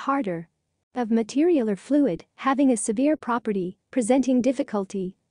harder. Of material or fluid, having a severe property, presenting difficulty,